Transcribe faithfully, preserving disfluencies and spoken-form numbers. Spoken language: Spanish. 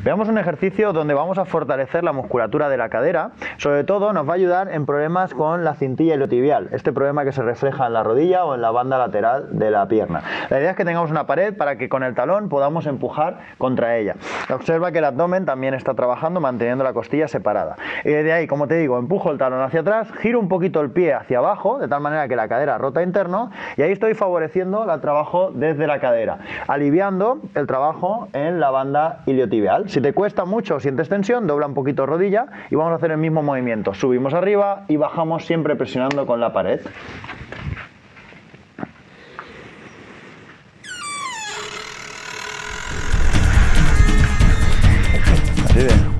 Veamos un ejercicio donde vamos a fortalecer la musculatura de la cadera. Sobre todo nos va a ayudar en problemas con la cintilla iliotibial, este problema que se refleja en la rodilla o en la banda lateral de la pierna. La idea es que tengamos una pared para que con el talón podamos empujar contra ella. Observa que el abdomen también está trabajando manteniendo la costilla separada. Y desde ahí, como te digo, empujo el talón hacia atrás, giro un poquito el pie hacia abajo, de tal manera que la cadera rota interno, y ahí estoy favoreciendo el trabajo desde la cadera, aliviando el trabajo en la banda iliotibial. Si te cuesta mucho o sientes tensión, dobla un poquito rodilla y vamos a hacer el mismo movimiento. Subimos arriba y bajamos siempre presionando con la pared. Así de.